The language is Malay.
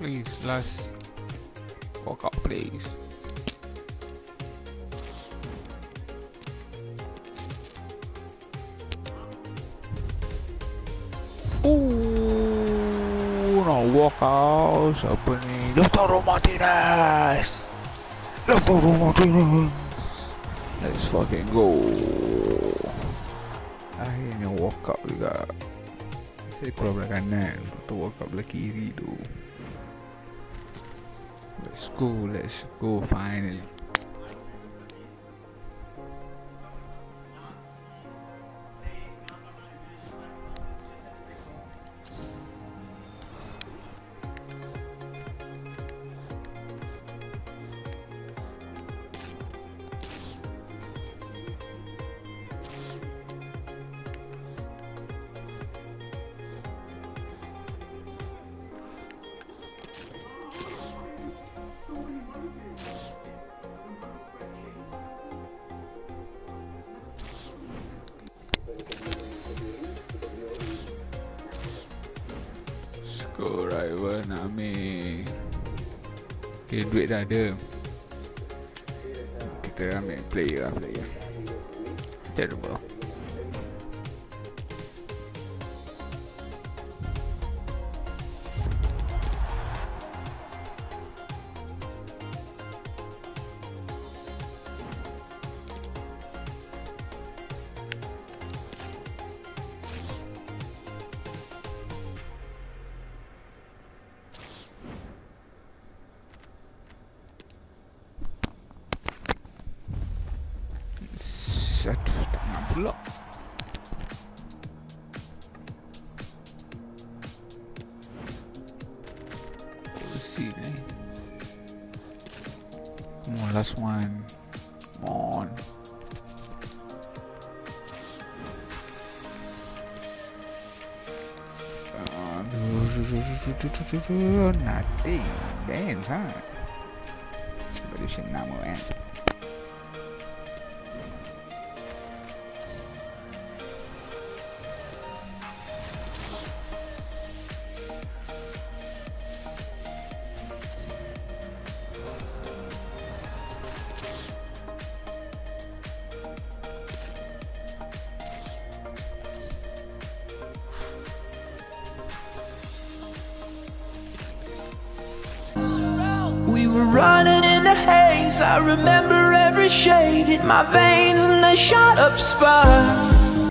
Please, last. Walk out, please. No walk out. Siapa ni? Lautaro Martinez. Lautaro Martinez. Let's fucking go. Akhirnya walk out juga. Saya keluar belah kanan untuk walk out belah kiri tu. Let's go finally. Go rival nak ambil. Okay, duit dah ada. Kita ambil player lah, player. Jangan lupa. Aduh, tak nak pula. Kursi ni. Come on, last one. Come on. Nothing. Damn, huh? Solution nama kan. We were running in the haze. I remember every shade hit my veins and they shot up sparks.